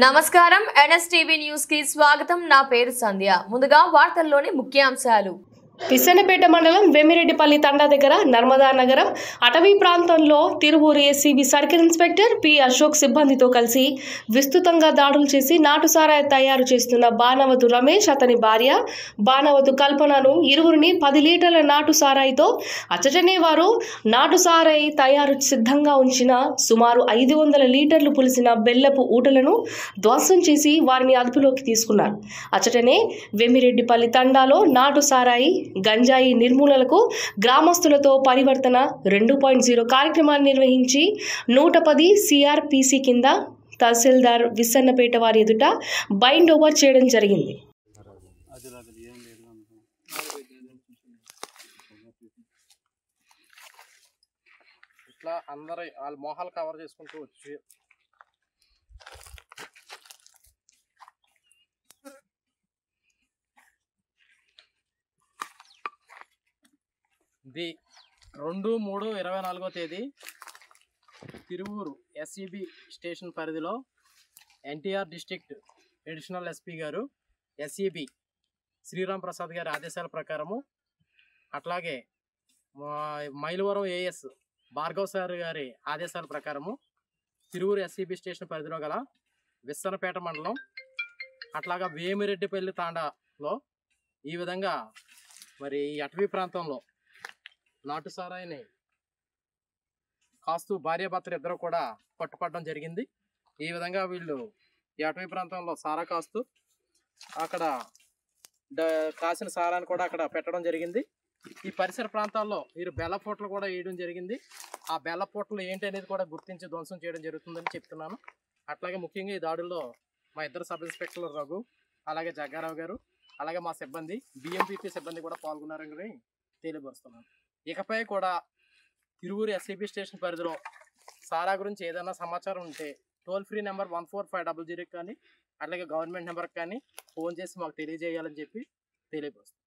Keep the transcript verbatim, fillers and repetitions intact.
నమస్కారం NSTV news కి స్వాగతం। నా పేరు సంధ్య। ముందుగా వార్తల్లోని ముఖ్యాంశాలు। పిసన్నపేట మండలం వేమిరెడ్డిపల్లి తండా దగ్గర నర్మదా నగరం అటవీ ప్రాంతంలో Tiruvuru ACB circle inspector P Ashok సిబ్బందితో కలిసి విస్తృతంగా దాడులు చేసి నాటు సారాయి తయారు చేస్తున్న బాణవతు రమేష్ అతని భార్య బాణవతు కల్పనను ఇరువురిని పది లీటర్ల నాటు సారాయితో అచ్చటనే వారు నాటు సారాయి తయారు సిద్ధంగా ఉంచిన సుమారు ఐదు వందల లీటర్లు పులిసిన బెల్లపు ఊటలను ధ్వంసం చేసి వారిని అదుపులోకి తీసుకున్నారు। అచ్చటనే వేమిరెడ్డిపల్లి తండాలో నాటు సారాయి గంజాయి నిర్మూలనకు గ్రామస్తులతో పరివర్తన రెండు పాయింట్ సున్నా కార్యక్రమాన్ని నిర్వహించి నూట పది సిఆర్పిసి కింద తహసీల్దార్ విసన్నపేట వారి ఎదుట బైండ్ ఓవర్ చేయడం జరిగింది। ఇట్లా అందరూ వాళ్ళ మోహాలు కవర్ చేసుకుంటూ వచ్చి ఇది రెండు మూడు ఇరవై నాలుగో తేదీ తిరువూరు ఎస్ఈబి స్టేషన్ పరిధిలో ఎన్టీఆర్ డిస్ట్రిక్ట్ అడిషనల్ ఎస్పీ గారు ఎస్ఈబి శ్రీరామ్ ప్రసాద్ గారి ఆదేశాల ప్రకారము అట్లాగే మైలవరం ఏఎస్ భార్గవ్ సార్ గారి ఆదేశాల ప్రకారము తిరువూరు ఎస్ఈబి స్టేషన్ పరిధిలో గల విస్సన్నపేట మండలం అట్లాగా వేమిరెడ్డిపల్లి తాండాలో ఈ విధంగా మరి ఈ అటవీ ప్రాంతంలో నాటు సారాయిని కాస్తూ భార్యాభర్తలు ఇద్దరు కూడా పట్టుపడడం జరిగింది। ఈ విధంగా వీళ్ళు ఈ అటవీ ప్రాంతంలో సారా కాస్తూ అక్కడ కాసిన సారాన్ని కూడా అక్కడ పెట్టడం జరిగింది। ఈ పరిసర ప్రాంతాల్లో వీరు బెల్ల పొట్లు కూడా వేయడం జరిగింది। ఆ బెల్ల పొట్లు ఏంటి అనేది కూడా గుర్తించి ధ్వంసం చేయడం జరుగుతుందని చెప్తున్నాను। అట్లాగే ముఖ్యంగా ఈ దాడుల్లో మా ఇద్దరు సబ్ ఇన్స్పెక్టర్లు రఘు అలాగే జగ్గారావు గారు అలాగే మా సిబ్బంది బిఎంపీపీ సిబ్బంది కూడా పాల్గొన్నారని తెలియపరుస్తున్నాను। ఇకపై కూడా తిరువూరు ఎస్ఈబి స్టేషన్ పరిధిలో సారా గురించి ఏదైనా సమాచారం ఉంటే toll free number one four five double జీరోకి కానీ అట్లాగే గవర్నమెంట్ నెంబర్కి కానీ ఫోన్ చేసి మాకు తెలియజేయాలని చెప్పి తెలియపరుస్తున్నాను।